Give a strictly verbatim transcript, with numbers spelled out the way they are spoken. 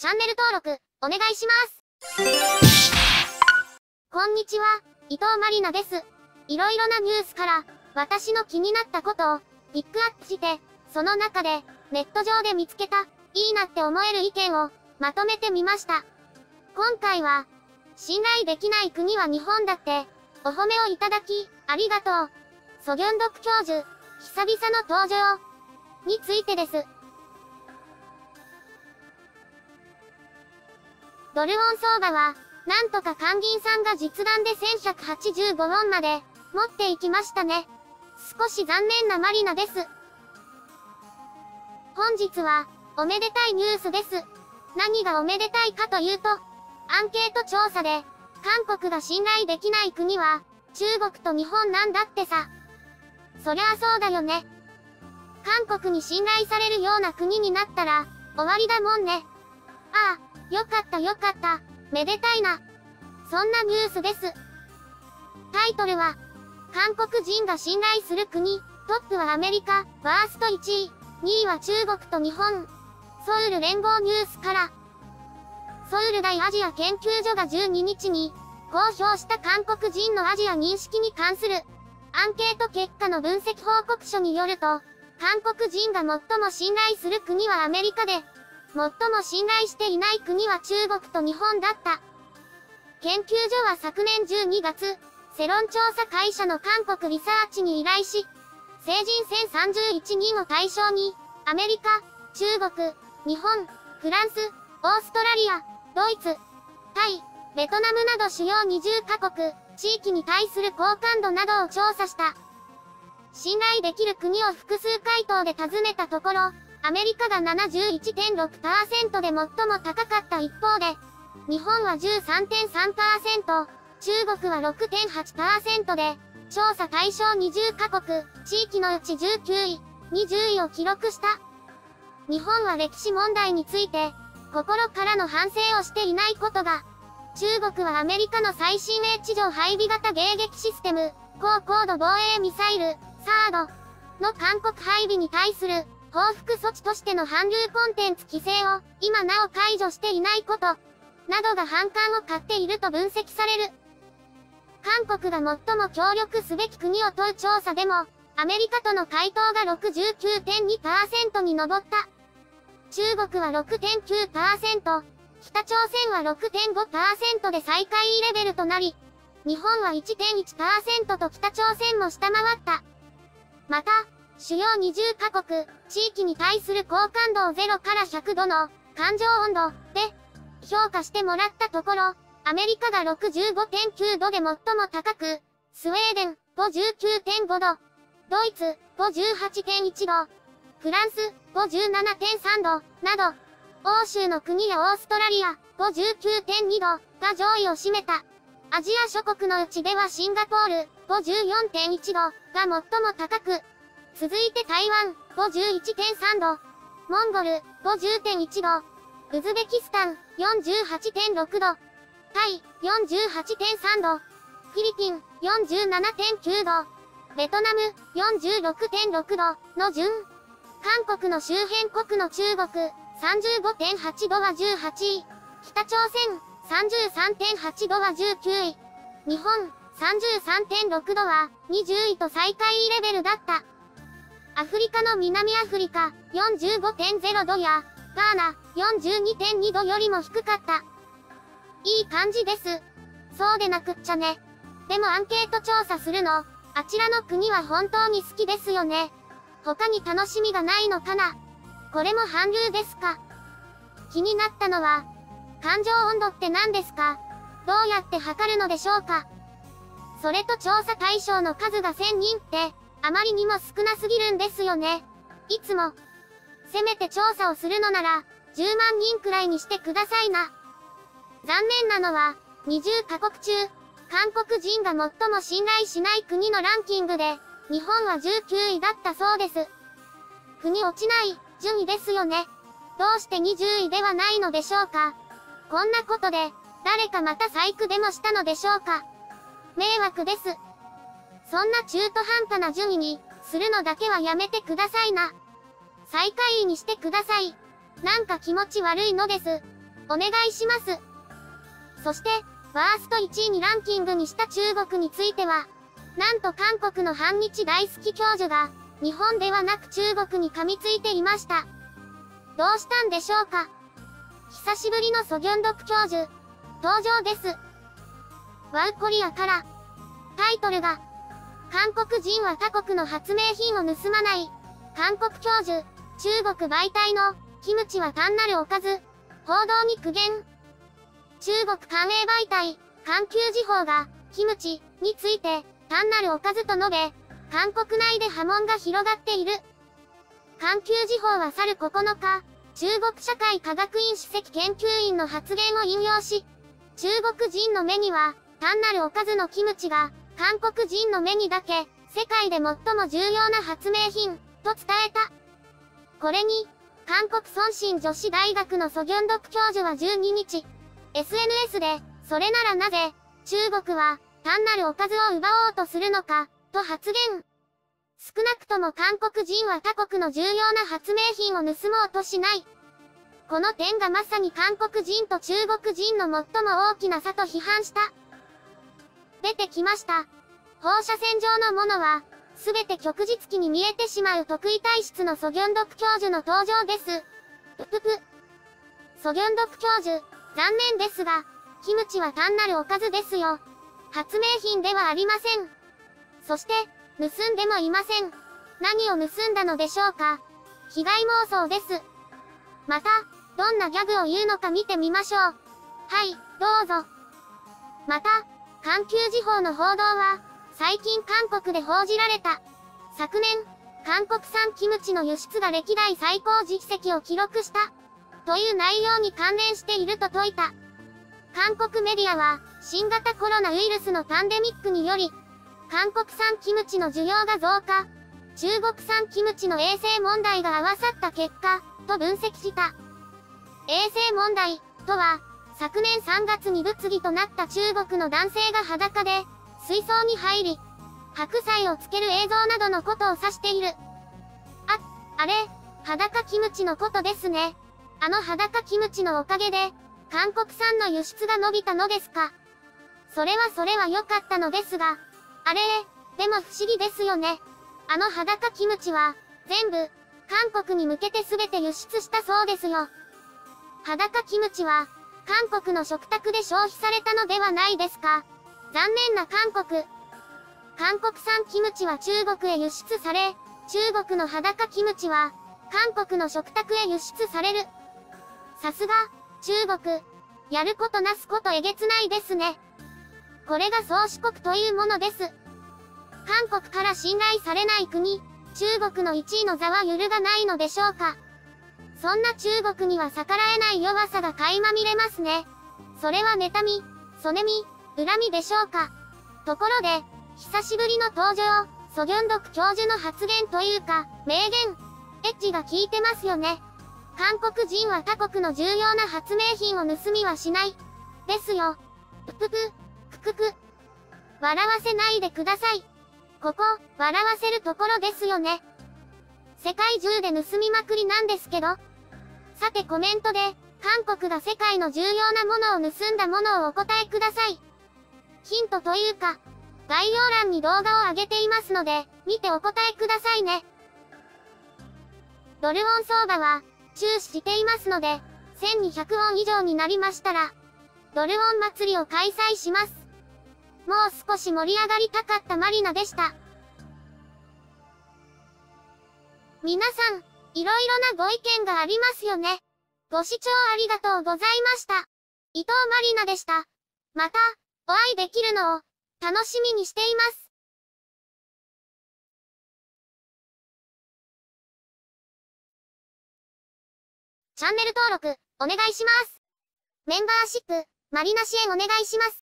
チャンネル登録、お願いします。こんにちは、伊藤まりなです。いろいろなニュースから、私の気になったことを、ピックアップして、その中で、ネット上で見つけた、いいなって思える意見を、まとめてみました。今回は、信頼できない国は日本だって、お褒めをいただき、ありがとう。ソギョンドク教授、久々の登場、についてです。ドルウォン相場は、なんとか韓銀さんが実弾でせんひゃくはちじゅうごウォンまで、持っていきましたね。少し残念なマリナです。本日は、おめでたいニュースです。何がおめでたいかというと、アンケート調査で、韓国が信頼できない国は、中国と日本なんだってさ。そりゃあそうだよね。韓国に信頼されるような国になったら、終わりだもんね。ああ。よかったよかった。めでたいな。そんなニュースです。タイトルは、韓国人が信頼する国、トップはアメリカ、ワーストいちい、にいは中国と日本。ソウル連合ニュースから。ソウル大アジア研究所がじゅうににちに、公表した韓国人のアジア認識に関する、アンケート結果の分析報告書によると、韓国人が最も信頼する国はアメリカで、最も信頼していない国は中国と日本だった。研究所は昨年じゅうにがつ、世論調査会社の韓国リサーチに依頼し、成人せんさんじゅういちにんを対象に、アメリカ、中国、日本、フランス、オーストラリア、ドイツ、タイ、ベトナムなど主要にじゅっかこく、地域に対する好感度などを調査した。信頼できる国を複数回答で尋ねたところ、アメリカが ななじゅういってんろくパーセント で最も高かった一方で、日本は じゅうさんてんさんパーセント、中国は ろくてんはちパーセント で、調査対象にじゅっかこく、地域のうちじゅうきゅうい、にじゅういを記録した。日本は歴史問題について、心からの反省をしていないことが、中国はアメリカの最新鋭地上配備型迎撃システム、高高度防衛ミサイル、サードの韓国配備に対する、報復措置としての韓流コンテンツ規制を、今なお解除していないこと、などが反感を買っていると分析される。韓国が最も協力すべき国を問う調査でも、アメリカとの回答が ろくじゅうきゅうてんにパーセント に上った。中国は ろくてんきゅうパーセント、北朝鮮は ろくてんごパーセント で最下位レベルとなり、日本は いちてんいちパーセント と北朝鮮も下回った。また、主要にじゅっかこく、地域に対する好感度をゼロからひゃくどの感情温度で評価してもらったところ、アメリカが ろくじゅうごてんきゅうどで最も高く、スウェーデン ごじゅうきゅうてんごど、ドイツ ごじゅうはちてんいちど、フランス ごじゅうななてんさんど、など、欧州の国やオーストラリア ごじゅうきゅうてんにどが上位を占めた。アジア諸国のうちではシンガポール ごじゅうよんてんいちどが最も高く、続いて台湾 ごじゅういってんさんど、モンゴル ごじゅうてんいちど、ウズベキスタン よんじゅうはちてんろくど、タイ よんじゅうはちてんさんど、フィリピン よんじゅうななてんきゅうど、ベトナム よんじゅうろくてんろくどの順。韓国の周辺国の中国 さんじゅうごてんはちどはじゅうはちい、北朝鮮 さんじゅうさんてんはちどはじゅうきゅうい、日本 さんじゅうさんてんろくどはにじゅういと最下位レベルだった。アフリカの南アフリカ よんじゅうごてんゼロどや、ガーナ よんじゅうにてんにどよりも低かった。いい感じです。そうでなくっちゃね。でもアンケート調査するの、あちらの国は本当に好きですよね。他に楽しみがないのかな。これも韓流ですか。気になったのは、感情温度って何ですか？どうやって測るのでしょうか。それと調査対象の数がせんにんって、あまりにも少なすぎるんですよね。いつも、せめて調査をするのなら、じゅうまんにんくらいにしてくださいな。残念なのは、にじゅっかこく中、韓国人が最も信頼しない国のランキングで、日本はじゅうきゅういだったそうです。腑に落ちない順位ですよね。どうしてにじゅういではないのでしょうか。こんなことで、誰かまた細工でもしたのでしょうか。迷惑です。そんな中途半端な順位に、するのだけはやめてくださいな。最下位にしてください。なんか気持ち悪いのです。 お願いします。そして、ワーストいちいにランキングにした中国については、なんと韓国の反日大好き教授が、日本ではなく中国に噛みついていました。どうしたんでしょうか。久しぶりのソギョンドク教授、登場です。ワウコリアから、タイトルが、韓国人は他国の発明品を盗まない、韓国教授、中国媒体の、キムチは単なるおかず、報道に苦言。中国官営媒体、環球時報が、キムチについて、単なるおかずと述べ、韓国内で波紋が広がっている。環球時報は去るここのか、中国社会科学院首席研究員の発言を引用し、中国人の目には、単なるおかずのキムチが、韓国人の目にだけ、世界で最も重要な発明品、と伝えた。これに、韓国孫新女子大学のソギョンドク教授はじゅうににち、エスエヌエス で、それならなぜ、中国は、単なるおかずを奪おうとするのか、と発言。少なくとも韓国人は他国の重要な発明品を盗もうとしない。この点がまさに韓国人と中国人の最も大きな差と批判した。出てきました。放射線状のものは、すべて旭日旗に見えてしまう特異体質のソギョンドク教授の登場です。ぷぷぷ。ソギョンドク教授、残念ですが、キムチは単なるおかずですよ。発明品ではありません。そして、盗んでもいません。何を盗んだのでしょうか。被害妄想です。また、どんなギャグを言うのか見てみましょう。はい、どうぞ。また、環球時報の報道は、最近韓国で報じられた。昨年、韓国産キムチの輸出が歴代最高実績を記録した。という内容に関連していると説いた。韓国メディアは、新型コロナウイルスのパンデミックにより、韓国産キムチの需要が増加、中国産キムチの衛生問題が合わさった結果、と分析した。衛生問題、とは、昨年さんがつに物議となった中国の男性が裸で、水槽に入り、白菜をつける映像などのことを指している。あ、あれ、裸キムチのことですね。あの裸キムチのおかげで、韓国産の輸出が伸びたのですか。それはそれは良かったのですが、あれ、でも不思議ですよね。あの裸キムチは、全部、韓国に向けて全て輸出したそうですよ。裸キムチは、韓国の食卓で消費されたのではないですか。残念な韓国。韓国産キムチは中国へ輸出され、中国の裸キムチは、韓国の食卓へ輸出される。さすが、中国。やることなすことえげつないですね。これが宗主国というものです。韓国から信頼されない国、中国のいちいの座は揺るがないのでしょうか。そんな中国には逆らえない弱さが垣間見れますね。それは妬み、そねみ、恨みでしょうか。ところで、久しぶりの登場、ソギョンドク教授の発言というか、名言。エッジが効いてますよね。韓国人は他国の重要な発明品を盗みはしない。ですよ。ぷぷぷ、くくく。笑わせないでください。ここ、笑わせるところですよね。世界中で盗みまくりなんですけど。さてコメントで、韓国が世界の重要なものを盗んだものをお答えください。ヒントというか、概要欄に動画を上げていますので、見てお答えくださいね。ドルウォン相場は、注視していますので、せんにひゃくウォン以上になりましたら、ドルウォン祭りを開催します。もう少し盛り上がりたかったマリナでした。皆さん、いろいろなご意見がありますよね。ご視聴ありがとうございました。伊藤マリナでした。また、お会いできるのを、楽しみにしています。チャンネル登録、お願いします。メンバーシップ、マリナ支援お願いします。